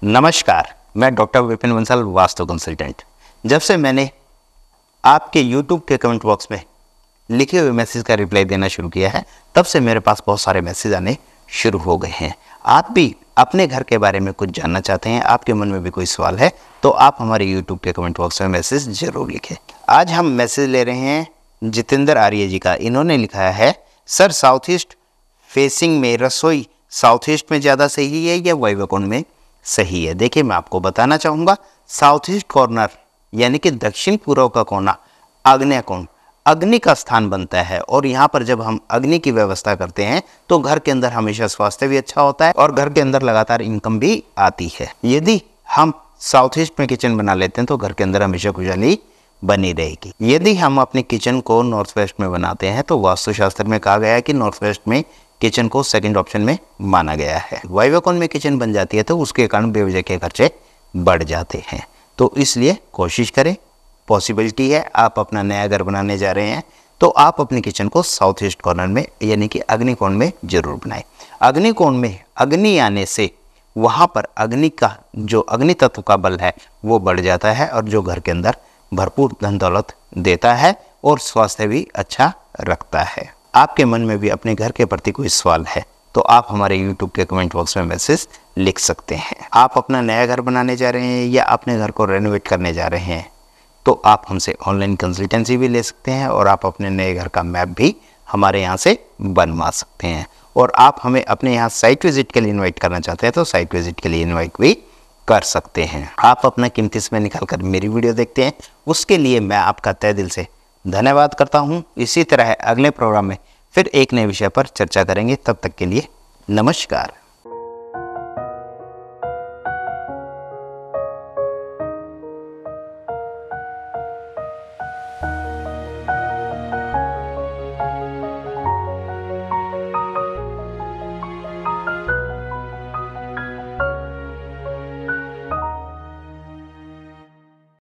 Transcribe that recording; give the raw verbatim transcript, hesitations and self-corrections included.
नमस्कार, मैं doctor Vipin Bansal, vastu consultant. जब से मैंने आपके यूट्यूब के कमेंट बॉक्स में लिखे हुए मैसेज का रिप्लाई देना शुरू किया है, तब से मेरे पास बहुत सारे मैसेज आने शुरू हो गए हैं। आप भी अपने घर के बारे में कुछ जानना चाहते हैं, आपके मन में भी कोई सवाल है, तो आप हमारे यूट्यूब के कमेंट बॉक्स में मैसेज जरूर लिखें। आज हम मैसेज ले रहे हैं जितेंद्र आर्य जी का। इन्होंने लिखा है, सर साउथ ईस्ट फेसिंग में रसोई साउथ ईस्ट में ज़्यादा सही है या वायव्य कोण में सही है? देखिए, मैं आपको बताना चाहूँगा, साउथ ईस्ट कॉर्नर यानी कि दक्षिण पूर्व का कोना आग्नेय कोण, अग्नि का स्थान बनता है। और यहाँ पर जब हम अग्नि की व्यवस्था करते हैं तो घर के अंदर हमेशा स्वास्थ्य भी अच्छा होता है और घर के अंदर लगातार इनकम भी आती है। यदि हम साउथ ईस्ट में किचन बना लेते हैं तो घर के अंदर हमेशा खुशहाली बनी रहेगी। यदि हम अपने किचन को नॉर्थ वेस्ट में बनाते हैं तो वास्तुशास्त्र में कहा गया है कि नॉर्थ वेस्ट में किचन को सेकंड ऑप्शन में माना गया है। वायव्य कोण में किचन बन जाती है तो उसके कारण बेवजह के खर्चे बढ़ जाते हैं। तो इसलिए कोशिश करें, पॉसिबिलिटी है आप अपना नया घर बनाने जा रहे हैं तो आप अपनी किचन को साउथ ईस्ट कॉर्नर में यानी कि अग्नि कोण में जरूर बनाएं। अग्नि कोण में अग्नि आने से वहाँ पर अग्नि का जो अग्नि तत्व का बल है वो बढ़ जाता है और जो घर के अंदर भरपूर धन दौलत देता है और स्वास्थ्य भी अच्छा रखता है। आपके मन में भी अपने घर के प्रति कोई सवाल है तो आप हमारे यूट्यूब के कमेंट बॉक्स में मैसेज लिख सकते हैं। आप अपना नया घर बनाने जा रहे हैं या अपने घर को रेनोवेट करने जा रहे हैं तो आप हमसे ऑनलाइन कंसल्टेंसी भी ले सकते हैं और आप अपने नए घर का मैप भी हमारे यहाँ से बनवा सकते हैं। और आप हमें अपने यहाँ साइट विजिट के लिए इन्वाइट करना चाहते हैं तो साइट विजिट के लिए इन्वाइट भी कर सकते हैं। आप अपना कीमती समय निकाल कर मेरी वीडियो देखते हैं, उसके लिए मैं आपका तहे दिल से धन्यवाद करता हूं। इसी तरह अगले प्रोग्राम में फिर एक नए विषय पर चर्चा करेंगे। तब तक के लिए नमस्कार।